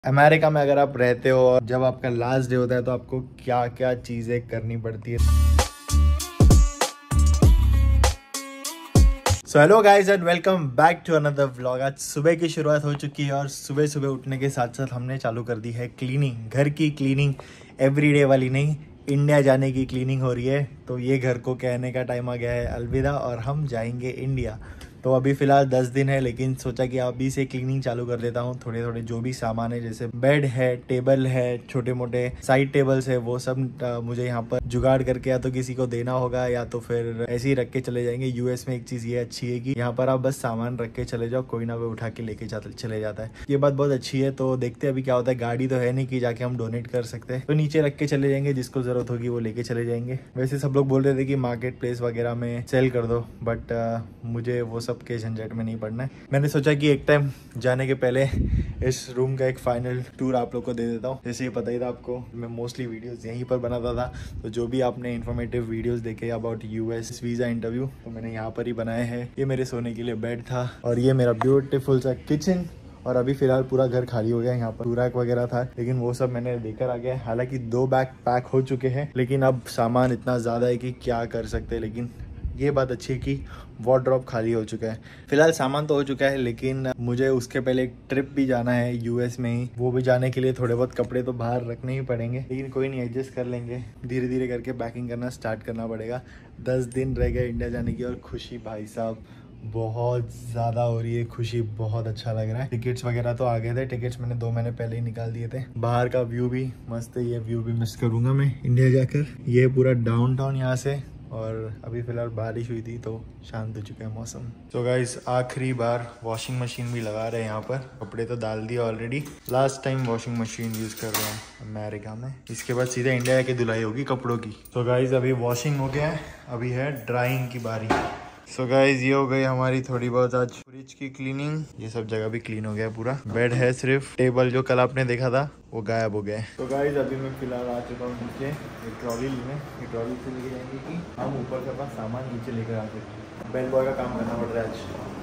America में अगर आप रहते हो और जब आपका लास्ट डे होता है तो आपको क्या क्या चीज़ें करनी पड़ती है। So hello guys and welcome back to another vlog. आज सुबह की शुरुआत हो चुकी है और सुबह सुबह उठने के साथ साथ हमने चालू कर दी है क्लीनिंग। घर की क्लीनिंग, एवरीडे वाली नहीं, इंडिया जाने की क्लीनिंग हो रही है। तो ये घर को कहने का टाइम आ गया है अलविदा और हम जाएंगे इंडिया। तो अभी फ़िलहाल 10 दिन है, लेकिन सोचा कि अभी से क्लीनिंग चालू कर देता हूँ। थोड़े थोड़े जो भी सामान है, जैसे बेड है, टेबल है, छोटे मोटे साइड टेबल्स है, वो सब मुझे यहाँ पर जुगाड़ करके या तो किसी को देना होगा या तो फिर ऐसे ही रख के चले जाएंगे। यूएस में एक चीज़ ये अच्छी है कि यहाँ पर आप बस सामान रख के चले जाओ, कोई ना कोई उठा के लेके चले जाता है। ये बात बहुत अच्छी है। तो देखते हैं अभी क्या होता है। गाड़ी तो है नहीं कि जाके हम डोनेट कर सकते हैं, तो नीचे रख के चले जाएंगे, जिसको ज़रूरत होगी वो लेके चले जाएंगे। वैसे सब लोग बोल रहे थे कि मार्केट प्लेस वगैरह में सेल कर दो, बट मुझे वो सब के झंझट में नहीं पड़ना है। मैंने सोचा कि एक टाइम जाने के पहले इस रूम का एक फाइनल टूर आप लोग को दे देता हूँ। जैसे ये पता ही था आपको, मैं मोस्टली वीडियोस यहीं पर बनाता था, तो जो भी आपने इन्फॉर्मेटिव वीडियोस देखे अबाउट यूएस वीज़ा इंटरव्यू, तो मैंने यहाँ पर ही बनाए हैं। ये मेरे सोने के लिए बेड था और ये मेरा ब्यूटीफुल सा किचन। और अभी फिलहाल पूरा घर खाली हो गया है। यहाँ पर रैक वगैरह था, लेकिन वो सब मैंने लेकर आ गया। हालांकि 2 बैग पैक हो चुके हैं, लेकिन अब सामान इतना ज़्यादा है कि क्या कर सकते हैं। लेकिन ये बात अच्छी है कि वार्डरोब खाली हो चुका है। फिलहाल सामान तो हो चुका है, लेकिन मुझे उसके पहले एक ट्रिप भी जाना है यूएस में ही। वो भी जाने के लिए थोड़े बहुत कपड़े तो बाहर रखने ही पड़ेंगे, लेकिन कोई नहीं, एडजस्ट कर लेंगे। धीरे धीरे करके पैकिंग करना स्टार्ट करना पड़ेगा। 10 दिन रह गए इंडिया जाने की और खुशी भाई साहब बहुत ज़्यादा हो रही है। खुशी, बहुत अच्छा लग रहा है। टिकट्स वगैरह तो आ गए थे। टिकट्स मैंने 2 महीने पहले ही निकाल दिए थे। बाहर का व्यू भी मस्त है। ये व्यू भी मिस करूँगा मैं इंडिया जाकर। ये पूरा डाउनटाउन यहाँ से, और अभी फ़िलहाल बारिश हुई थी तो शांत हो चुका है मौसम। तो गाइस आखिरी बार वॉशिंग मशीन भी लगा रहे हैं यहाँ पर। कपड़े तो डाल दिए already. Last time washing machine use कर रहे हैं अमेरिका में। इसके बाद सीधे इंडिया की धुलाई होगी कपड़ों की। तो गाइस अभी वॉशिंग हो गया है, अभी है ड्राइंग की बारी। सो गाइज ये हो गई हमारी थोड़ी बहुत आज फ्रिज की क्लीनिंग। ये सब जगह भी क्लीन हो गया पूरा। बेड है, सिर्फ टेबल जो कल आपने देखा था वो गायब हो गया है। तो गाइज अभी मैं फिलहाल आ चुका हूँ नीचे एक ट्रॉली लेने। ये ट्रॉली से लेके जाएंगे कि हम ऊपर से अपना सामान नीचे लेकर आ सकते। बेल बॉय का काम करना पड़ रहा है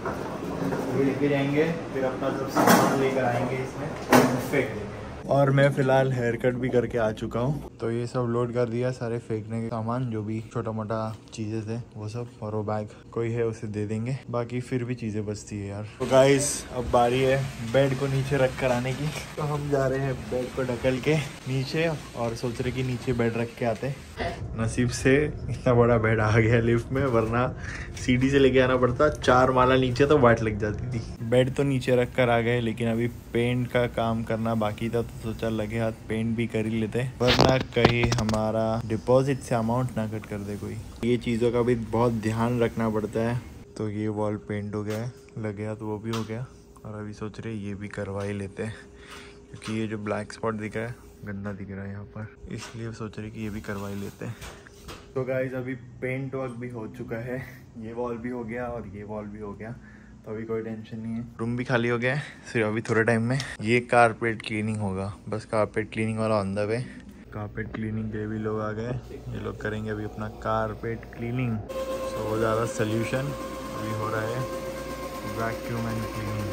आज। ये लेके जाएंगे, फिर अपना सब सामान लेकर आएंगे, इसमें फेंक देंगे। और मैं फ़िलहाल हेयर कट भी करके आ चुका हूँ। तो ये सब लोड कर दिया, सारे फेंकने के सामान, जो भी छोटा मोटा चीज़ें थे वो सब। और वो बैग कोई है उसे दे देंगे, बाकी फिर भी चीज़ें बचती है यार। तो गाइस अब बारी है बेड को नीचे रख कर आने की। तो हम जा रहे हैं बेड को ढकल के नीचे और सोच रहे कि नीचे बेड रख के आते। नसीब से इतना बड़ा बेड आ गया लिफ्ट में, वरना सीढ़ी से लेके आना पड़ता। 4 माला नीचे तो वाट लग जाती थी। बेड तो नीचे रख कर आ गए, लेकिन अभी पेंट का काम करना बाकी था, तो सोचा लगे हाथ पेंट भी कर ही लेते, वरना कहीं हमारा डिपॉजिट से अमाउंट ना कट कर दे कोई। ये चीज़ों का भी बहुत ध्यान रखना पड़ता है। तो ये वॉल पेंट हो गया है, लगे हाथ वो भी हो गया। और अभी सोच रहे ये भी करवा ही लेते हैं, क्योंकि ये जो ब्लैक स्पॉट दिख रहा है गंदा दिख रहा है यहाँ पर, इसलिए सोच रहे कि ये भी करवा ही लेते हैं। तो गाइज अभी पेंट वर्क भी हो चुका है। ये वॉल भी हो गया और ये वॉल भी हो गया, तो अभी कोई टेंशन नहीं है। रूम भी खाली हो गया है। सिर्फ अभी थोड़े टाइम में ये कारपेट क्लीनिंग होगा, बस कारपेट क्लीनिंग वाला on the way. Carpet cleaning के भी लोग आ गए, ये लोग करेंगे अभी अपना कारपेट क्लीनिंग। तो वो ज़्यादा सोल्यूशन अभी हो रहा है vacuum and cleaning.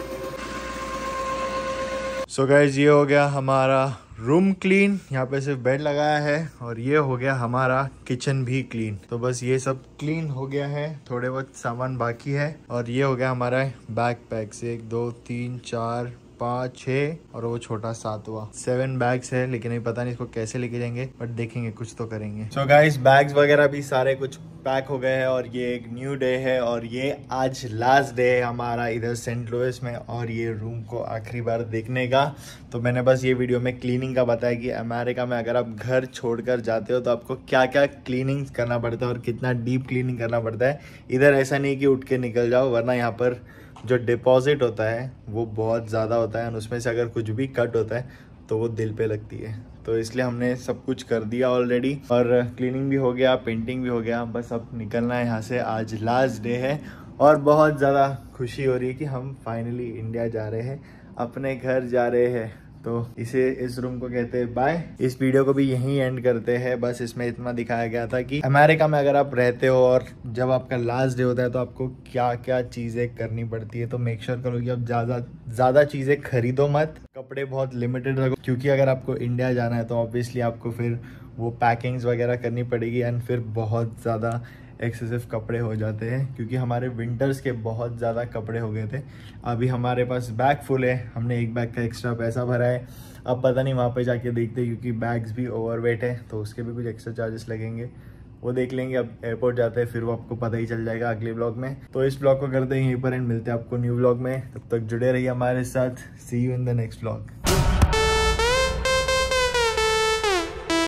So guys ये हो गया हमारा रूम क्लीन। यहाँ पे सिर्फ बेड लगाया है और ये हो गया हमारा किचन भी क्लीन। तो बस ये सब क्लीन हो गया है, थोड़े बहुत सामान बाकी है। और ये हो गया हमारा बैग पैक्स, 1 2 3 4 5 6 और वो छोटा 7वां, 7 बैग्स है। लेकिन अभी पता नहीं इसको कैसे लेके जाएंगे, बट देखेंगे, कुछ तो करेंगे। सो गाइस बैग्स वगैरह भी सारे कुछ पैक हो गए हैं और ये एक न्यू डे है और ये आज लास्ट डे है हमारा इधर सेंट लुइस में, और ये रूम को आखिरी बार देखने का। तो मैंने बस ये वीडियो में क्लीनिंग का बताया कि अमेरिका में अगर आप घर छोड़कर जाते हो तो आपको क्या क्या क्लीनिंग करना पड़ता है और कितना डीप क्लीनिंग करना पड़ता है। इधर ऐसा नहीं कि उठ के निकल जाओ, वरना यहाँ पर जो डिपॉजिट होता है वो बहुत ज़्यादा होता है और उसमें से अगर कुछ भी कट होता है तो वो दिल पे लगती है। तो इसलिए हमने सब कुछ कर दिया ऑलरेडी, और क्लीनिंग भी हो गया, पेंटिंग भी हो गया। बस अब निकलना है यहाँ से, आज लास्ट डे है और बहुत ज़्यादा खुशी हो रही है कि हम फाइनली इंडिया जा रहे हैं, अपने घर जा रहे हैं। तो इस रूम को कहते हैं बाय। इस वीडियो को भी यहीं एंड करते हैं। बस इसमें इतना दिखाया गया था कि अमेरिका में अगर आप रहते हो और जब आपका लास्ट डे होता है तो आपको क्या क्या चीज़ें करनी पड़ती है। तो मेक श्योर करो कि आप ज़्यादा चीज़ें खरीदो मत, कपड़े बहुत लिमिटेड रखो, क्योंकि अगर आपको इंडिया जाना है तो ऑब्वियसली आपको फिर वो पैकिंग्स वगैरह करनी पड़ेगी एंड फिर बहुत ज़्यादा एक्सेसिव कपड़े हो जाते हैं, क्योंकि हमारे विंटर्स के बहुत ज़्यादा कपड़े हो गए थे। अभी हमारे पास बैग फुल है, हमने एक बैग का एक्स्ट्रा पैसा भरा है। अब पता नहीं वहाँ पे जाके देखते हैं, क्योंकि बैग्स भी ओवरवेट है तो उसके भी कुछ एक्स्ट्रा चार्जेस लगेंगे, वो देख लेंगे। अब एयरपोर्ट जाते हैं फिर वो आपको पता ही चल जाएगा अगले ब्लॉग में। तो इस ब्लॉग को करते हैं यहीं पर एंड मिलते हैं आपको न्यू ब्लॉग में। तब तक जुड़े रहिए हमारे साथ। See you in the next blog.